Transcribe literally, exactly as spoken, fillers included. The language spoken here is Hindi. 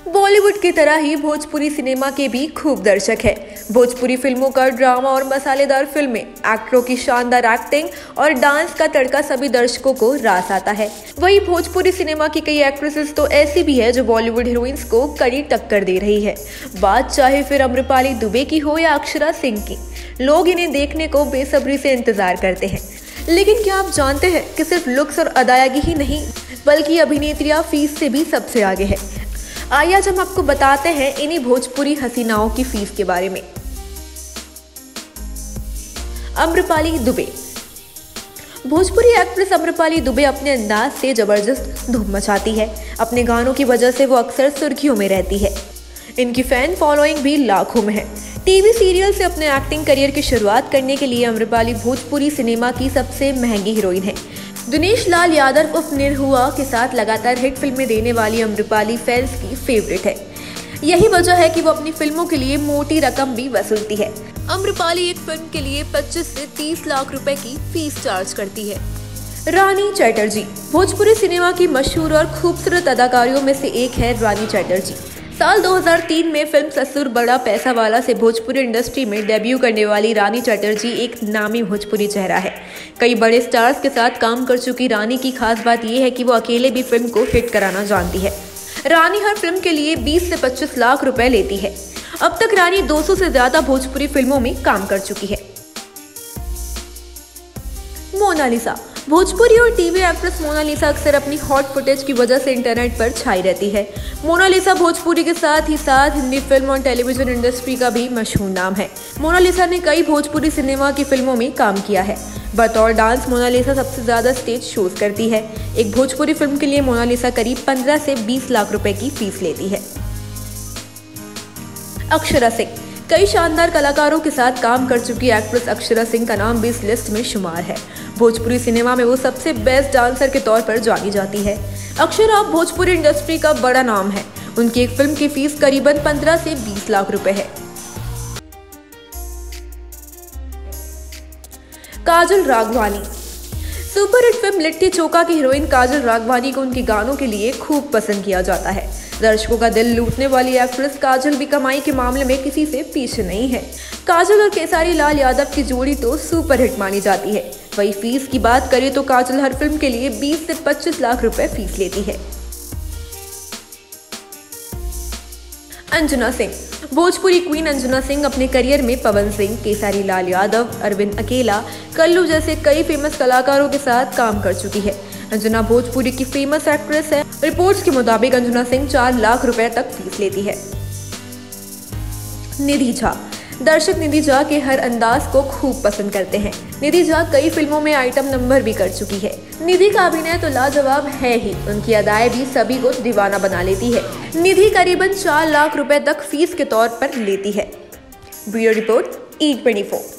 बॉलीवुड की तरह ही भोजपुरी सिनेमा के भी खूब दर्शक है। भोजपुरी फिल्मों का ड्रामा और मसालेदार फिल्में, एक्टरों की शानदार एक्टिंग और डांस का तड़का सभी दर्शकों को रास आता है। वही भोजपुरी सिनेमा की कई एक्ट्रेसेस तो ऐसी भी है जो बॉलीवुड हीरोइंस को कड़ी टक्कर दे रही है। बात चाहे फिर अम्रपाली दुबे की हो या अक्षरा सिंह की, लोग इन्हें देखने को बेसब्री से इंतजार करते हैं। लेकिन क्या आप जानते हैं कि सिर्फ लुक्स और अदायगी ही नहीं बल्कि अभिनेत्रियां फीस से भी सबसे आगे है। आइए आज हम आपको बताते हैं इन्हीं भोजपुरी हसीनाओं की फीस के बारे में। अम्रपाली दुबे। भोजपुरी एक्ट्रेस अम्रपाली दुबे अपने अंदाज से जबरदस्त धूम मचाती है। अपने गानों की वजह से वो अक्सर सुर्खियों में रहती है। इनकी फैन फॉलोइंग भी लाखों में है। टीवी सीरियल से अपने एक्टिंग करियर की शुरुआत करने के लिए अम्रपाली भोजपुरी सिनेमा की सबसे महंगी हीरोइन है। दिनेश लाल यादव उर्फ निरहुआ के साथ लगातार हिट फिल्में देने वाली अम्रपाली फैंस की फेवरेट है। यही वजह है कि वो अपनी फिल्मों के लिए मोटी रकम भी वसूलती है। अम्रपाली एक फिल्म के लिए पच्चीस से तीस लाख रुपए की फीस चार्ज करती है। रानी चटर्जी। भोजपुरी सिनेमा की मशहूर और खूबसूरत अदाकारियों में से एक है रानी चटर्जी। साल दो हज़ार तीन में फिल्म ससुर बड़ा पैसा वाला से भोजपुरी इंडस्ट्री में डेब्यू करने वाली रानी चटर्जी एक नामी भोजपुरी चेहरा है। कई बड़े स्टार्स के साथ काम कर चुकी रानी की खास बात यह है कि वो अकेले भी फिल्म को हिट कराना जानती है। रानी हर फिल्म के लिए बीस से पच्चीस लाख रुपए लेती है। अब तक रानी दो सौ से ज्यादा भोजपुरी फिल्मों में काम कर चुकी है। मोनालिसा। भोजपुरी और टीवी एक्ट्रेस मोनालिसा अक्सर अपनी हॉट फुटेज की वजह से इंटरनेट पर छाई रहती है। मोनालिसा भोजपुरी के साथ ही साथ हिंदी फिल्म और टेलीविजन इंडस्ट्री का भी मशहूर नाम है। मोनालिसा ने कई भोजपुरी सिनेमा की फिल्मों में काम किया है। बतौर डांस मोनालिसा सबसे ज्यादा स्टेज शोज करती है। एक भोजपुरी फिल्म के लिए मोनालिसा करीब पंद्रह से बीस लाख रुपए की फीस लेती है। अक्षरा सिंह। कई शानदार कलाकारों के साथ काम कर चुकी एक्ट्रेस अक्षरा सिंह का नाम भी इस लिस्ट में शुमार है। भोजपुरी सिनेमा में वो सबसे बेस्ट डांसर के तौर पर जानी जाती है। अक्षरा भोजपुरी इंडस्ट्री का बड़ा नाम है। उनकी एक फिल्म की फीस करीबन पंद्रह से बीस लाख रुपए है। Kajal Raghwani. Super hit film Litti Chokha की हीरोइन काजल राघवानी को उनके गानों के लिए खूब पसंद किया जाता है। दर्शकों का दिल लूटने वाली एक्ट्रेस काजल भी कमाई के मामले में किसी से पीछे नहीं है। काजल और खेसारी लाल यादव की जोड़ी तो सुपर हिट मानी जाती है। वही फीस की बात करें तो काजल हर फिल्म के लिए बीस से पच्चीस लाख रुपए फीस लेती है। अंजना सिंह। भोजपुरी क्वीन अंजना सिंह अपने करियर में पवन सिंह, केसारी लाल यादव, अरविंद अकेला, कल्लू जैसे कई फेमस कलाकारों के साथ काम कर चुकी है। अंजना भोजपुरी की फेमस एक्ट्रेस है। रिपोर्ट्स के मुताबिक अंजना सिंह चार लाख रुपए तक फीस लेती है। निधि झा। दर्शक निधि झा के हर अंदाज को खूब पसंद करते हैं। निधि झा कई फिल्मों में आइटम नंबर भी कर चुकी है। निधि का अभिनय तो लाजवाब है ही, उनकी अदाएं भी सभी को दीवाना बना लेती है। निधि करीबन चार लाख रुपए तक फीस के तौर पर लेती है। Bureau report E twenty four.